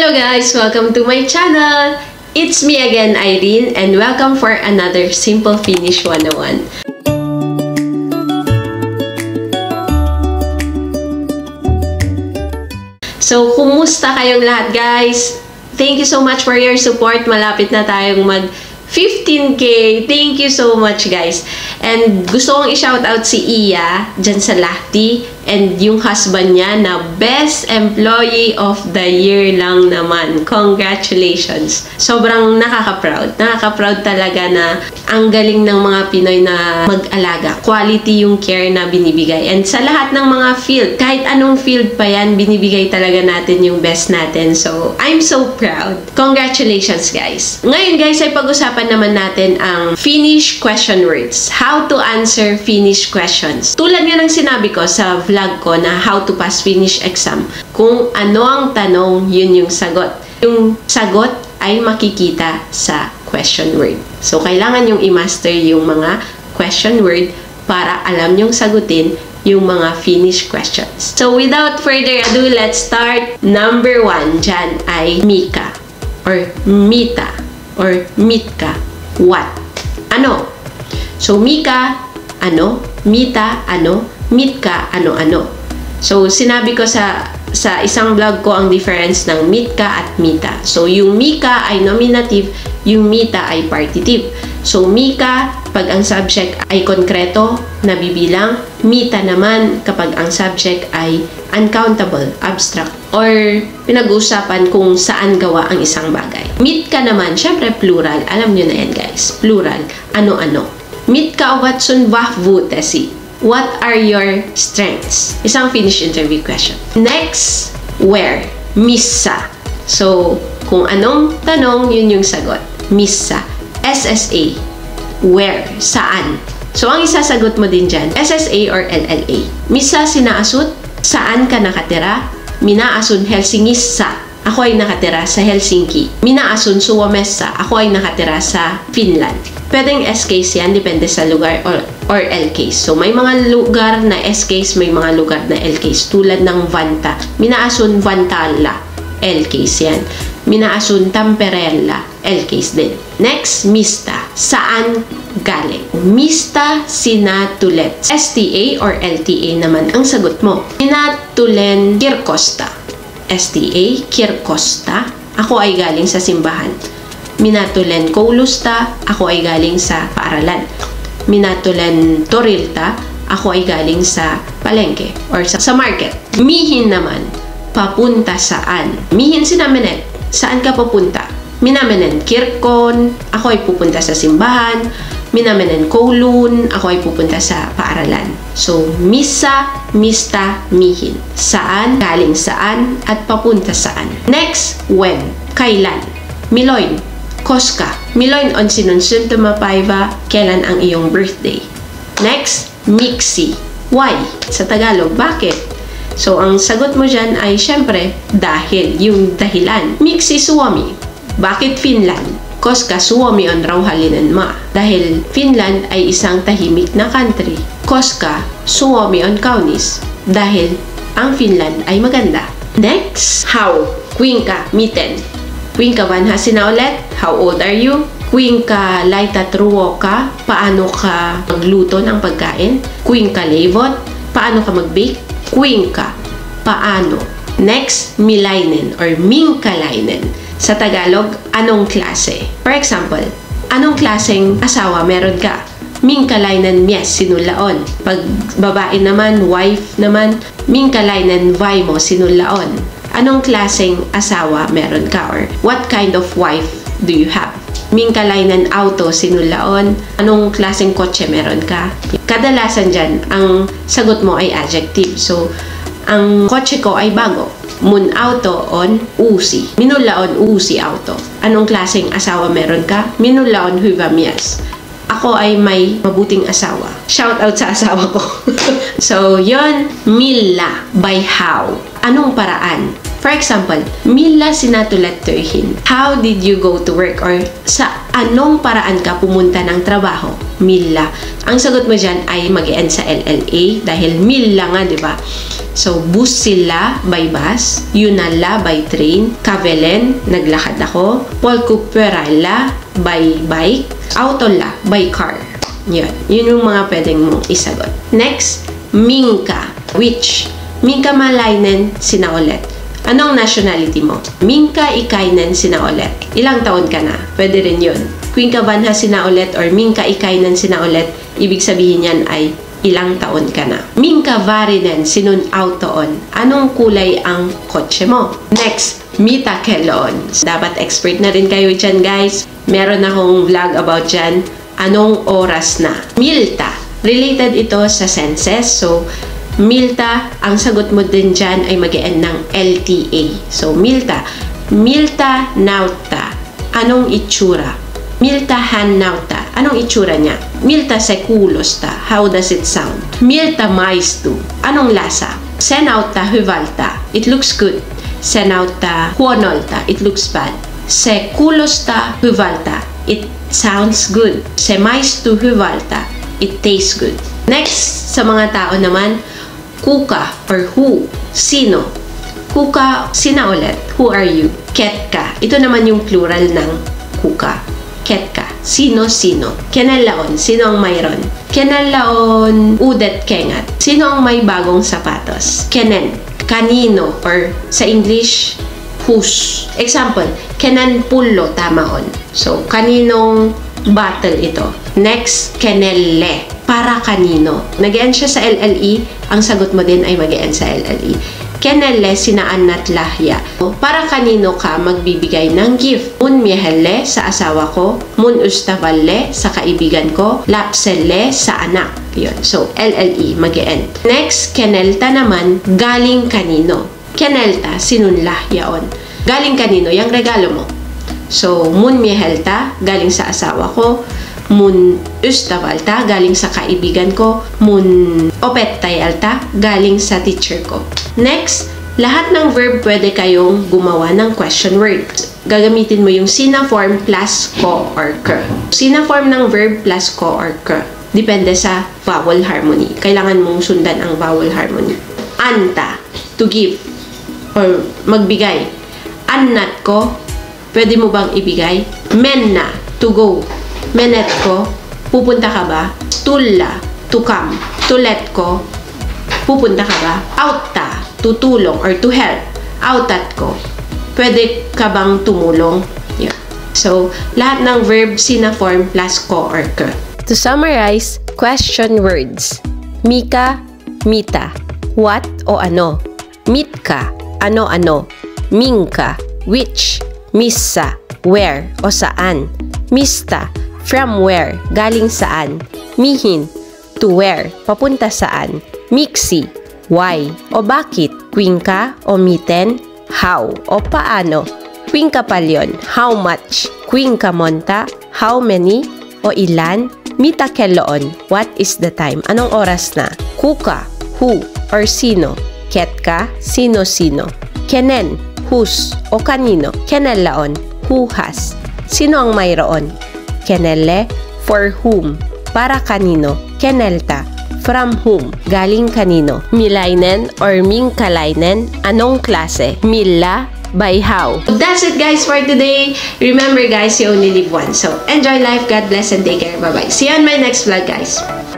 Hello guys! Welcome to my channel! It's me again, Irene, and welcome for another Simple Finish 101. So, kumusta kayong lahat guys? Thank you so much for your support. Malapit na tayong mag 15K. Thank you so much guys. And gusto kong i-shoutout si Iya dyan sa Lahti and yung husband niya na Best Employee of the Year lang naman. Congratulations! Sobrang nakaka-proud. Nakaka-proud talaga na ang galing ng mga Pinoy na mag-alaga. Quality yung care na binibigay. And sa lahat ng mga field, kahit anong field pa yan, binibigay talaga natin yung best natin. So, I'm so proud. Congratulations guys! Ngayon guys ay pag-usapan naman natin ang Finnish question words. How to answer Finnish questions. Tulad nga ng sinabi ko sa vlog ko na how to pass Finnish exam. Kung ano ang tanong, yun yung sagot. Yung sagot ay makikita sa question word. So, kailangan yung i-master yung mga question word para alam yung sagutin yung mga Finnish questions. So, without further ado, let's start. Number 1 dyan ay Mika or Mita or Mitka. What? Ano? So, Mika, ano? Mita, ano? Mitka, ano-ano. So, sinabi ko sa isang vlog ko ang difference ng Mitka at Mita. So, yung Mika ay nominative, yung Mita ay partitive. So, Mika, pag ang subject ay konkreto, nabibilang. Mita naman, kapag ang subject ay uncountable, abstract, or pinag-uusapan kung saan gawa ang isang bagay. Mitka naman, syempre plural. Alam nyo na yan guys. Plural. Ano-ano. Mitka ovatsun vahvuutesi. What are your strengths? Isang Finnish interview question. Next, where? Missä. So, kung anong tanong, yun yung sagot. Missä. SSA. Where? Saan? So, ang isasagot mo din dyan, SSA or LLA. Missä sinaasut? Saan ka nakatira? Minaasun Helsingissa. Ako ay nakatira sa Helsinki. Minaasun Suomessa. Ako ay nakatira sa Finland. Pwedeng S-case yan, depende sa lugar or L-case. So, may mga lugar na S-case, may mga lugar na L-case. Tulad ng Vanta. Minaasun Vantala. L-case yan. Minaasun Tamperella. L-case din. Next, Mista. Saan galing? Mista sinatulet. STA or LTA naman ang sagot mo. Minatulen Kirkosta. STA, Kirkosta. Ako ay galing sa simbahan. Minatulen Koulusta. Ako ay galing sa paaralan. Minatulen Torilta. Ako ay galing sa palengke or sa market. Mihin naman. Papunta saan? Mihin sinamenet. Saan ka papunta? Minamenen kirkon. Ako ay pupunta sa simbahan. Minamenen koulun. Ako ay pupunta sa paaralan. So, missa, mista, mihin. Saan, galing saan, at papunta saan. Next, when. Kailan. Milloin. Koska. Milloin on sinunsun tumapaiva. Kailan ang iyong birthday. Next, miksi. Why? Sa Tagalog, bakit? So, ang sagot mo dyan ay, syempre, dahil. Yung dahilan. Miksi Suomi. Bakit Finland? Koska Suomi on rauhallinen maa. Dahil Finland ay isang tahimik na country. Koska Suomi on kaunis. Dahil ang Finland ay maganda. Next, how? Kuinka miten. Kuinka vanha sina ulit? How old are you? Kuinka laitat ruo ka? Paano ka magluto ng pagkain? Kuinka leivot? Paano ka mag-bake? Kuinka. Paano? Next, milainen or minkalainen. Sa Tagalog, anong klase? For example, anong klaseng asawa meron ka? Minkalainen mies sinulaon. Pag babae naman, wife naman, minkalainen vaimo sinulaon. Anong klaseng asawa meron ka? Or what kind of wife do you have? Minkalainen auto sinulaon. Anong klaseng kotse meron ka? Kadalasan dyan, ang sagot mo ay adjective. So, ang kotse ko ay bago. Mun auto on uusi. Minulaon uusi auto. Anong klaseng asawa meron ka? Minulaon hyvä mies. Ako ay may mabuting asawa. Shout out sa asawa ko. So, yon milla by how. Anong paraan? For example, milla sinatulat töihin. How did you go to work? Or sa anong paraan ka pumunta ng trabaho? Milla. Ang sagot mo dyan ay mag-end sa LLA dahil milla nga, di ba? So, bus sila by bus, yunala by train, kavelen, naglakad ako, polkuperala by bike, autola by car. Yun yung mga pwedeng mong isagot. Next, Minka, which? Minka malainen sinaulit. Anong nationality mo? Minka ikainen sinaulit. Ilang taon ka na? Pwede rin yun. Queen ka banha sinaulit or Minka ikainen sinaulit, ibig sabihin yan ay ilang taon ka na. Minka varinen sinun autoon. Anong kulay ang kotse mo? Next, Mita keloon. Dapat expert na rin kayo dyan, guys. Meron akong vlog about dyan. Anong oras na? Milta. Related ito sa senses. So, Milta, ang sagot mo din dyan ay mag-end ng LTA. So, Milta. Milta nauta. Anong itsura? Milta hannauta. Anong itsura niya? Milta sekulosta. How does it sound? Milta maistu. Anong lasa? Senauta hyvalta. It looks good. Senauta huonolta. It looks bad. Sekulosta hyvalta. It sounds good. Se maistu hyvalta. It tastes good. Next, sa mga tao naman, kuka or who. Sino? Kuka, sina ulit. Who are you? Ketka. Ito naman yung plural ng kuka. Ketka. Sino-sino. Kenalaon. Sino ang mayroon? Kenalaon udet kengat. Sino ang may bagong sapatos? Kenen. Kanino. Or sa English, whose. Example, kenan pullo tamaon. So, kaninong bottle ito? Next, kenelle. Para kanino. Nag-end siya sa LLE. Ang sagot mo din ay mag-end sa LLE. Kenelle sinaan at lahya. Para kanino ka magbibigay ng gift? Mun miehelle sa asawa ko. Mun ustavalle sa kaibigan ko. Lapselle sa anak. Yun. So, LLE mag-end. Next, kenelta naman, galing kanino. Kenelta, sinun lahyaon. Galing kanino, yung regalo mo. So, mun miehelta, galing sa asawa ko. Mun ustavalta, galing sa kaibigan ko. Mun opettayalta, galing sa teacher ko. Next, lahat ng verb pwede kayong gumawa ng question word. Gagamitin mo yung sina form plus ko or ke. Sina form ng verb plus ko or ke. Depende sa vowel harmony. Kailangan mong sundan ang vowel harmony. Anta, to give or magbigay. Annat ko, pwede mo bang ibigay? Menna, to go. Menet ko, pupunta ka ba? Tulla, to come. Tulet ko, pupunta ka ba? Outa, tutulong or to help. Outat ko, pwede ka bang tumulong? Yeah. So, lahat ng verb sina form plus ko or ke. To summarize, question words. Mika, mita. What o ano? Mitka, ano-ano. Minka, which. Missa, where o saan. Mista, from where, galing saan. Mihin, to where, papunta saan. Mixi, why o bakit. Quinka o miten, how o paano. Quinka palyon, how much. Quinka monta, how many o ilan. Mita keloon, what is the time, anong oras na. Kuka, who or sino. Ketka, sino-sino. Kenen, whose o kanino. Kenelaon, who has. Sino ang mayroon? Kenelle, for whom. Para kanino. Kenelta, from whom. Galing kanino. Milainen or mingkalainen, anong klase. Milla, by how. That's it guys for today. Remember guys, you only live once. So enjoy life, God bless and take care. Bye bye. See you on my next vlog guys.